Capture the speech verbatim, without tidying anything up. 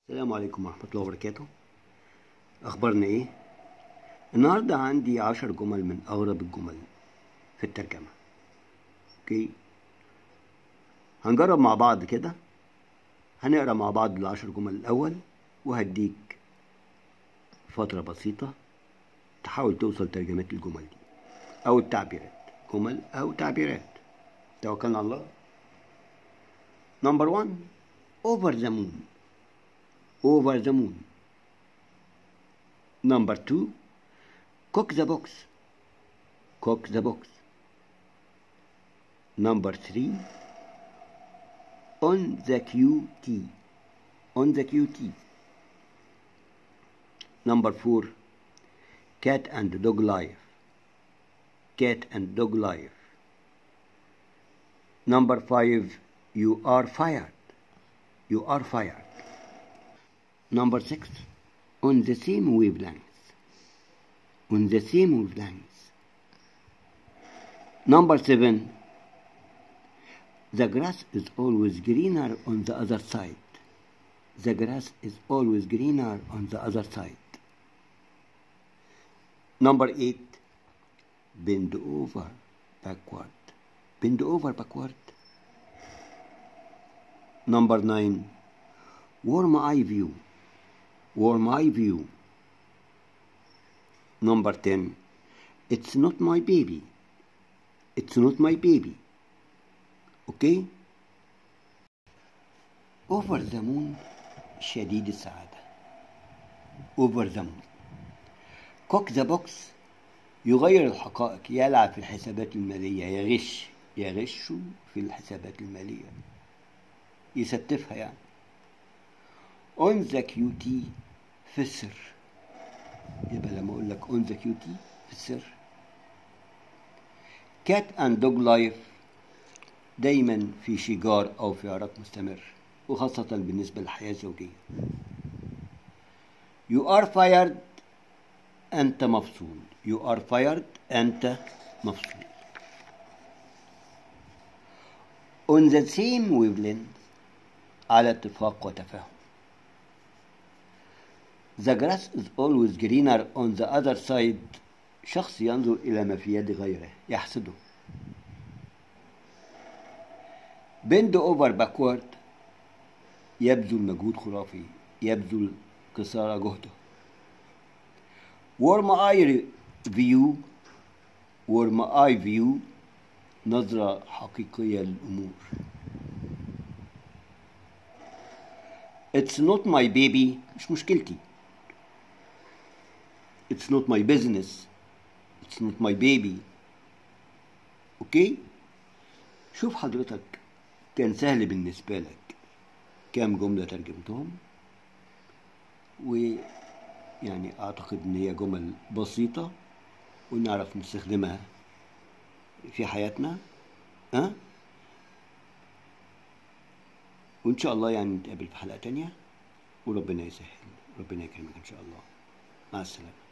السلام عليكم ورحمة الله وبركاته. أخبارنا إيه؟ النهاردة عندي عشر جمل من أغرب الجمل في الترجمة. أوكي، هنجرب مع بعض كده. هنقرأ مع بعض العشر جمل الأول، وهديك فترة بسيطة تحاول توصل ترجمة الجمل دي أو التعبيرات، جمل أو تعبيرات. توكلنا على الله. نمبر one: over the moon. over the moon. Number two: cook the box. cook the box. Number three: on the Q T. on the Q T. Number four: cat and dog life. cat and dog life. Number five: you are fired. you are fired. Number six: on the same wavelength. on the same wavelength. Number seven: the grass is always greener on the other side. The grass is always greener on the other side. Number eight: bend over backward. bend over backward. Number nine: warm eye view. warm eye view. Number ten: it's not my baby. it's not my baby. اوكي. over the moon شديد السعادة. over the moon. cook the box يغير الحقائق، يلعب في الحسابات المالية، يغش يغش في الحسابات المالية، يستفها يعني. on the Q T في السر. يبقى لما اقول لك on the Q T في السر. cat and dog life دايما في شجار او في عراك مستمر، وخاصة بالنسبة للحياة الزوجية. you are fired أنت مفصول. you are fired أنت مفصول. on the same wavelength على اتفاق وتفاهم. the grass is always greener on the other side شخص ينظر إلى ما في يد غيره يحسده. bend over backward يبذل مجهود خرافي، يبذل قصارى جهده. warm eye view warm eye view نظرة حقيقية للأمور. it's not my baby مش مشكلتي. it's not my business. it's not my baby. اوكي. شوف حضرتك كان سهل بالنسبة لك كام جملة ترجمتهم، ويعني أعتقد إن هي جمل بسيطة ونعرف نستخدمها في حياتنا. أه؟ وإن شاء الله يعني نتقابل في حلقة تانية، وربنا يسهل، ربنا يكرمك إن شاء الله. مع السلامة.